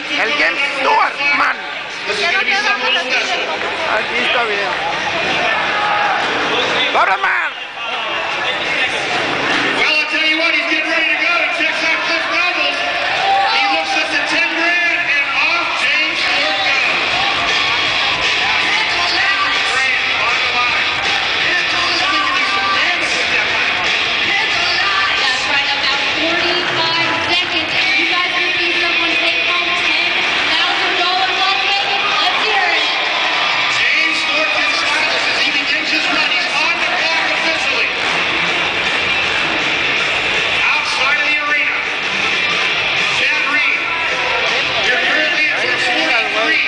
El James Stewart, man. Aquí está bien. ¡Ahora, man! Well, I'll tell you what, he's getting ready to go. He checks out Cliff Doubles. He looks at the 10 grand and off James Stewart goes. That's right, about 45 seconds. And you guys will see someone take home $10,000 all taken. Let's hear it. James Stewart gets stylist as he begins his run. He's on the clock officially. Outside of the arena. Chad Reed. You're currently at 43.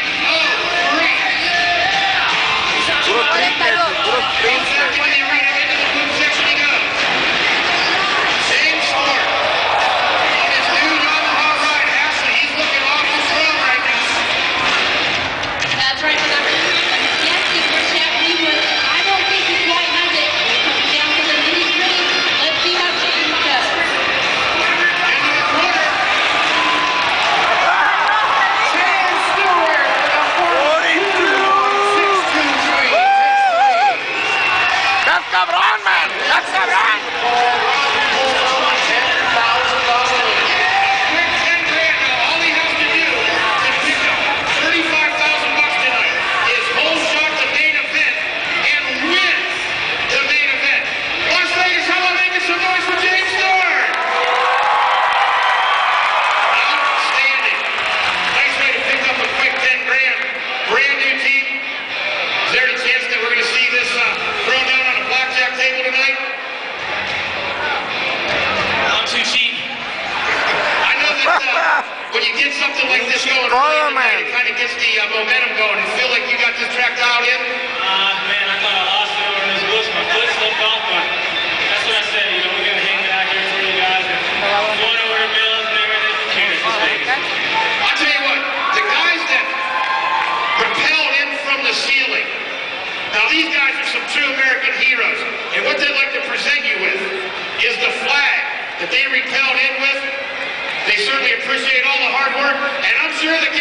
Puro triple, puro triple. Back into the arena, into the boom section he goes. James Stewart. On his new Yamaha ride, Ashley. He's looking awful strong right now. That's right, but I'm guessing where Chad Reed was. I don't think he quite has it. Coming down to the nitty-gritty. Let's see how James does. Into the corner. James Stewart with a 42.623. ¡That's cabrón, man! ¡That's cabrón! Quick 10 grand now. All he has to do to pick up $35,000 tonight is hold shot the main event and win the main event. Las Vegas, how about making some noise for James Stewart? Outstanding. Nice way to pick up a quick 10 grand. Brand new team. Is there any chance that we're going to see this thrown down on a blackjack table tonight? I'm too cheap. I know that when you get something like this going early in the night, it kind of gets the momentum going. You feel like you got this track dialed in? Man, I thought I lost it over in this bush. My foot slipped off, but that's what I said. You know, we got to hang it out here for you guys. And going over to Mills and everything. Cheers, Las Vegas. I'll tell you what, the guys that propelled in from the ceiling, now these guys are some true American heroes, and what they'd like to present you with is the flag that they repelled in with. They certainly appreciate all the hard work, and I'm sure the